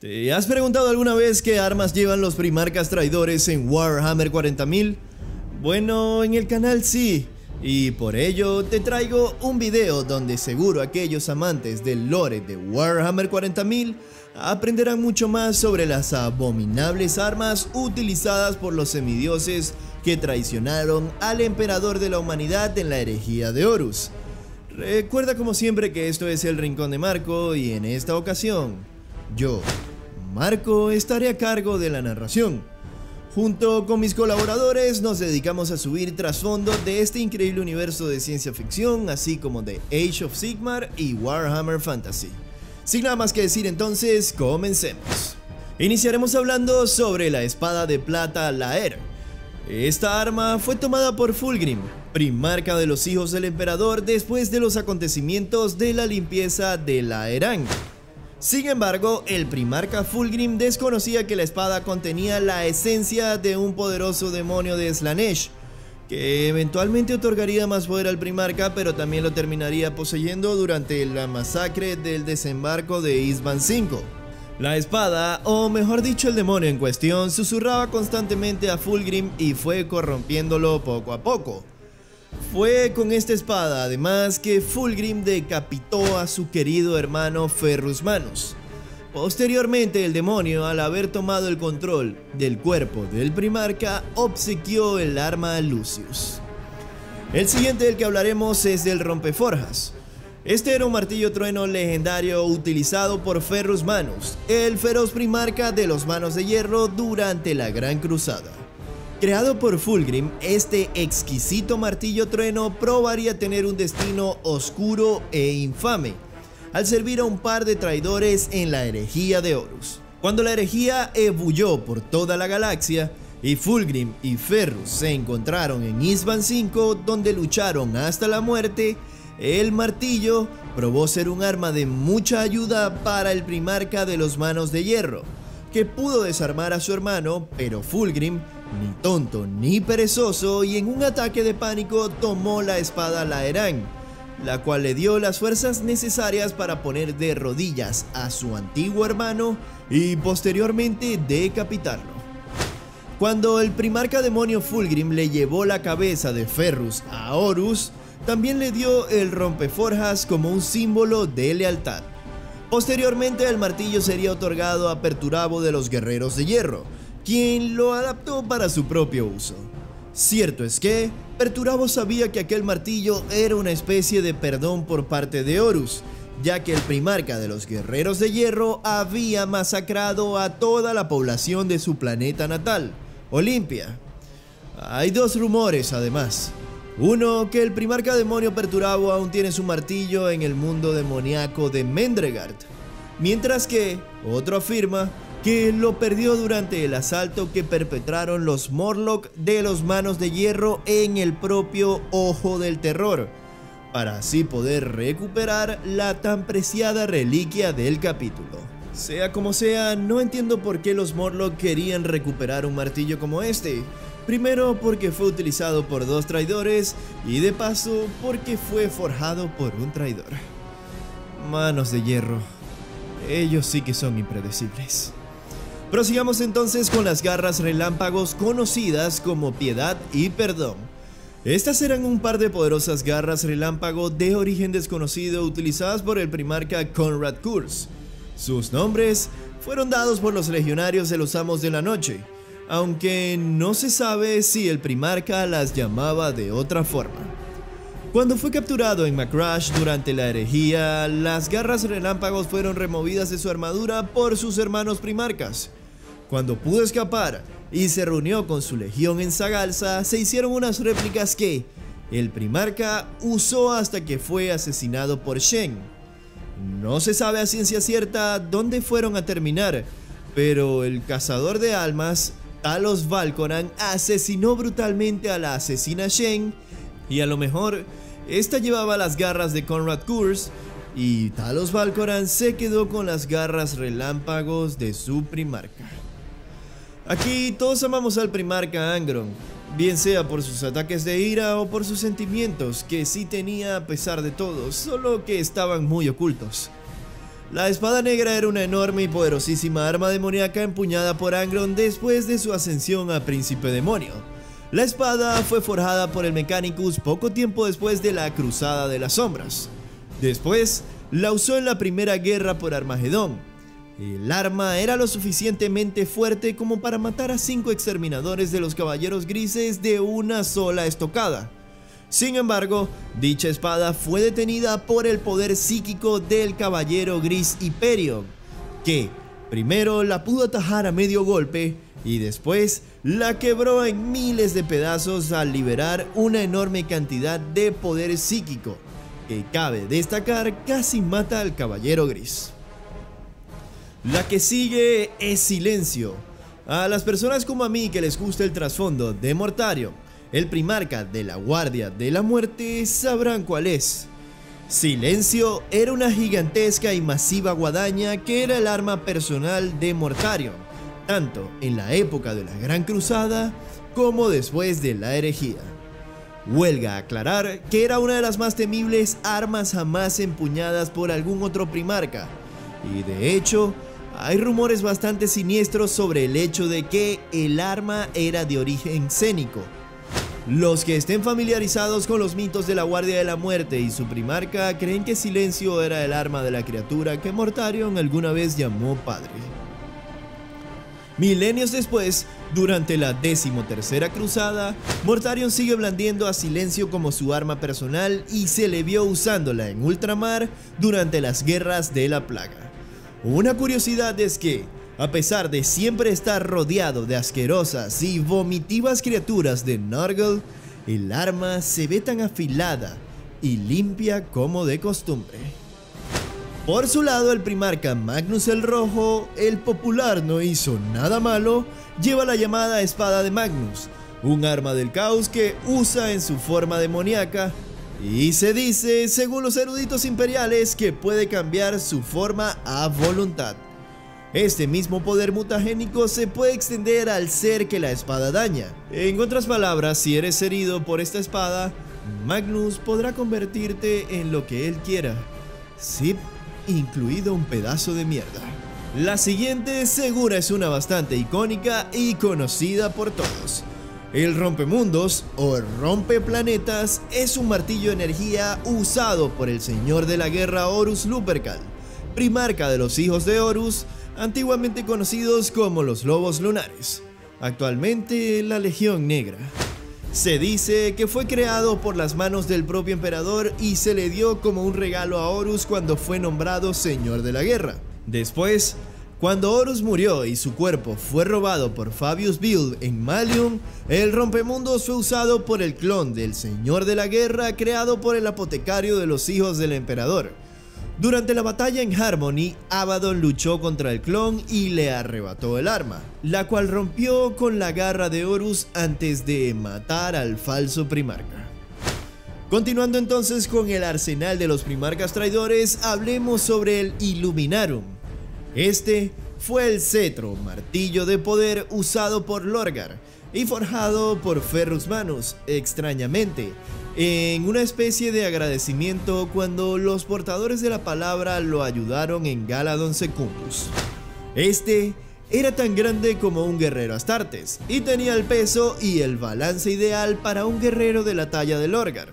¿Te has preguntado alguna vez qué armas llevan los primarcas traidores en Warhammer 40.000? Bueno, en el canal sí, y por ello te traigo un video donde seguro aquellos amantes del lore de Warhammer 40.000 aprenderán mucho más sobre las abominables armas utilizadas por los semidioses que traicionaron al emperador de la humanidad en la herejía de Horus. Recuerda como siempre que esto es El Rincón de Marco y en esta ocasión, yo, Marco, estaré a cargo de la narración. Junto con mis colaboradores nos dedicamos a subir trasfondo de este increíble universo de ciencia ficción, así como de Age of Sigmar y Warhammer Fantasy. Sin nada más que decir entonces, comencemos. Iniciaremos hablando sobre la espada de plata Laer. Esta arma fue tomada por Fulgrim, primarca de los hijos del emperador después de los acontecimientos de la limpieza de Laerang. Sin embargo, el primarca Fulgrim desconocía que la espada contenía la esencia de un poderoso demonio de Slaanesh, que eventualmente otorgaría más poder al primarca, pero también lo terminaría poseyendo durante la masacre del desembarco de Isstvan V. La espada, o mejor dicho el demonio en cuestión, susurraba constantemente a Fulgrim y fue corrompiéndolo poco a poco. Fue con esta espada además que Fulgrim decapitó a su querido hermano Ferrus Manus. Posteriormente el demonio, al haber tomado el control del cuerpo del primarca, obsequió el arma a Lucius. El siguiente del que hablaremos es del Rompeforjas. Este era un martillo trueno legendario utilizado por Ferrus Manus, el feroz primarca de los Manos de Hierro durante la Gran Cruzada. Creado por Fulgrim, este exquisito martillo trueno probaría tener un destino oscuro e infame, al servir a un par de traidores en la herejía de Horus. Cuando la herejía ebulló por toda la galaxia, y Fulgrim y Ferrus se encontraron en Isstvan V, donde lucharon hasta la muerte, el martillo probó ser un arma de mucha ayuda para el primarca de los Manos de Hierro, que pudo desarmar a su hermano, pero Fulgrim, ni tonto ni perezoso, y en un ataque de pánico tomó la espada Laerang, la cual le dio las fuerzas necesarias para poner de rodillas a su antiguo hermano y posteriormente decapitarlo. Cuando el primarca demonio Fulgrim le llevó la cabeza de Ferrus a Horus, también le dio el Rompeforjas como un símbolo de lealtad. Posteriormente el martillo sería otorgado a Perturabo de los Guerreros de Hierro, quien lo adaptó para su propio uso. Cierto es que Perturabo sabía que aquel martillo era una especie de perdón por parte de Horus, ya que el primarca de los Guerreros de Hierro había masacrado a toda la población de su planeta natal, Olimpia. Hay dos rumores además. Uno, que el primarca demonio Perturabo aún tiene su martillo en el mundo demoníaco de Mendregard, mientras que otro afirma que lo perdió durante el asalto que perpetraron los Morlock de los Manos de Hierro en el propio Ojo del Terror, para así poder recuperar la tan preciada reliquia del capítulo. Sea como sea, no entiendo por qué los Morlock querían recuperar un martillo como este. Primero porque fue utilizado por dos traidores y de paso porque fue forjado por un traidor. Manos de Hierro, ellos sí que son impredecibles. Prosigamos entonces con las garras relámpagos conocidas como Piedad y Perdón. Estas eran un par de poderosas garras relámpago de origen desconocido utilizadas por el primarca Konrad Curze. Sus nombres fueron dados por los legionarios de los Amos de la Noche, aunque no se sabe si el primarca las llamaba de otra forma. Cuando fue capturado en Macrash durante la herejía, las garras relámpagos fueron removidas de su armadura por sus hermanos primarcas. Cuando pudo escapar y se reunió con su legión en Zagalza, se hicieron unas réplicas que el primarca usó hasta que fue asesinado por Shen. No se sabe a ciencia cierta dónde fueron a terminar, pero el cazador de almas, Talos Valcoran, asesinó brutalmente a la asesina Shen, y a lo mejor esta llevaba las garras de Konrad Curze y Talos Valcoran se quedó con las garras relámpagos de su primarca. Aquí todos amamos al primarca Angron, bien sea por sus ataques de ira o por sus sentimientos, que sí tenía a pesar de todo, solo que estaban muy ocultos. La espada negra era una enorme y poderosísima arma demoníaca empuñada por Angron después de su ascensión a príncipe demonio. La espada fue forjada por el Mechanicus poco tiempo después de la Cruzada de las Sombras. Después, la usó en la primera guerra por Armagedón. El arma era lo suficientemente fuerte como para matar a 5 exterminadores de los Caballeros Grises de una sola estocada. Sin embargo, dicha espada fue detenida por el poder psíquico del Caballero Gris Hyperion, que primero la pudo atajar a medio golpe y después la quebró en miles de pedazos al liberar una enorme cantidad de poder psíquico, que cabe destacar casi mata al Caballero Gris. La que sigue es Silencio. A las personas como a mí que les gusta el trasfondo de Mortarion, el primarca de la Guardia de la Muerte, sabrán cuál es. Silencio era una gigantesca y masiva guadaña que era el arma personal de Mortarion, tanto en la época de la Gran Cruzada como después de la herejía. Huelga aclarar que era una de las más temibles armas jamás empuñadas por algún otro primarca, y de hecho, hay rumores bastante siniestros sobre el hecho de que el arma era de origen cénico. Los que estén familiarizados con los mitos de la Guardia de la Muerte y su primarca creen que Silencio era el arma de la criatura que Mortarion alguna vez llamó padre. Milenios después, durante la 13ª Cruzada, Mortarion sigue blandiendo a Silencio como su arma personal y se le vio usándola en ultramar durante las guerras de la plaga. Una curiosidad es que, a pesar de siempre estar rodeado de asquerosas y vomitivas criaturas de Nurgle, el arma se ve tan afilada y limpia como de costumbre. Por su lado, el primarca Magnus el Rojo, el popular no hizo nada malo, lleva la llamada Espada de Magnus, un arma del caos que usa en su forma demoníaca, y se dice, según los eruditos imperiales, que puede cambiar su forma a voluntad. Este mismo poder mutagénico se puede extender al ser que la espada daña. En otras palabras, si eres herido por esta espada, Magnus podrá convertirte en lo que él quiera. Sí, incluido un pedazo de mierda. La siguiente segura es una bastante icónica y conocida por todos. El rompemundos o rompeplanetas es un martillo de energía usado por el señor de la guerra Horus Lupercal, primarca de los hijos de Horus, antiguamente conocidos como los Lobos Lunares, actualmente la Legión Negra. Se dice que fue creado por las manos del propio emperador y se le dio como un regalo a Horus cuando fue nombrado Señor de la Guerra. Después, cuando Horus murió y su cuerpo fue robado por Fabius Build en Malium, el rompemundos fue usado por el clon del Señor de la Guerra creado por el apotecario de los hijos del emperador. Durante la batalla en Harmony, Abaddon luchó contra el clon y le arrebató el arma, la cual rompió con la garra de Horus antes de matar al falso primarca. Continuando entonces con el arsenal de los primarcas traidores, hablemos sobre el Illuminarum. Este fue el cetro, martillo de poder usado por Lorgar y forjado por Ferrus Manus, extrañamente, en una especie de agradecimiento cuando los portadores de la palabra lo ayudaron en Galadon Secundus. Este era tan grande como un guerrero Astartes y tenía el peso y el balance ideal para un guerrero de la talla de Lorgar.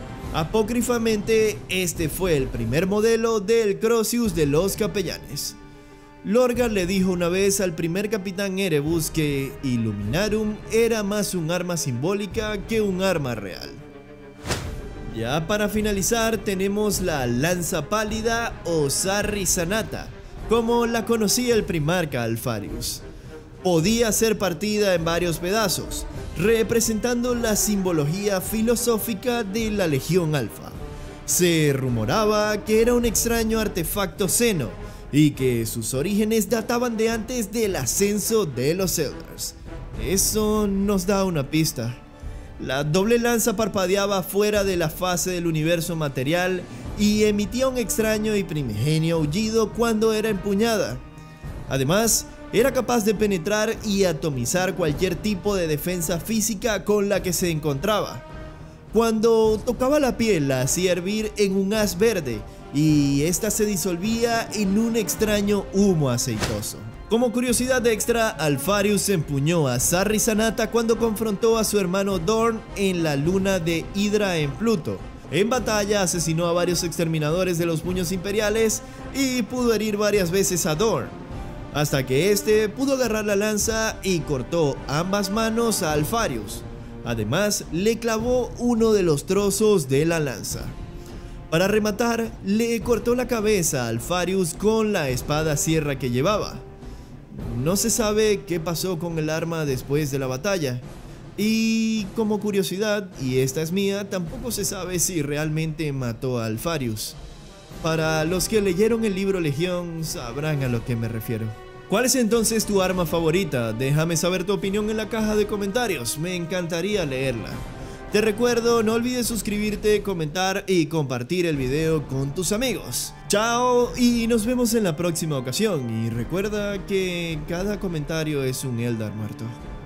Apócrifamente, este fue el primer modelo del Crozius de los Capellanes. Lorgar le dijo una vez al primer capitán Erebus que Illuminarum era más un arma simbólica que un arma real. Ya para finalizar tenemos la lanza pálida o Sarri Sanata, como la conocía el primarca Alfarius. Podía ser partida en varios pedazos, representando la simbología filosófica de la Legión Alfa. Se rumoraba que era un extraño artefacto Xeno y que sus orígenes databan de antes del ascenso de los Eldars. Eso nos da una pista. La doble lanza parpadeaba fuera de la fase del universo material y emitía un extraño y primigenio aullido cuando era empuñada. Además, era capaz de penetrar y atomizar cualquier tipo de defensa física con la que se encontraba. Cuando tocaba la piel la hacía hervir en un haz verde y esta se disolvía en un extraño humo aceitoso. Como curiosidad extra, Alpharius empuñó a Sarrisanata cuando confrontó a su hermano Dorn en la luna de Hydra en Pluto. En batalla asesinó a varios exterminadores de los puños imperiales y pudo herir varias veces a Dorn, hasta que este pudo agarrar la lanza y cortó ambas manos a Alpharius. Además, le clavó uno de los trozos de la lanza. Para rematar, le cortó la cabeza a Alpharius con la espada sierra que llevaba. No se sabe qué pasó con el arma después de la batalla. Y como curiosidad, y esta es mía, tampoco se sabe si realmente mató a Alpharius. Para los que leyeron el libro Legión sabrán a lo que me refiero. ¿Cuál es entonces tu arma favorita? Déjame saber tu opinión en la caja de comentarios, me encantaría leerla. Te recuerdo, no olvides suscribirte, comentar y compartir el video con tus amigos. Chao y nos vemos en la próxima ocasión. Y recuerda que cada comentario es un Eldar muerto.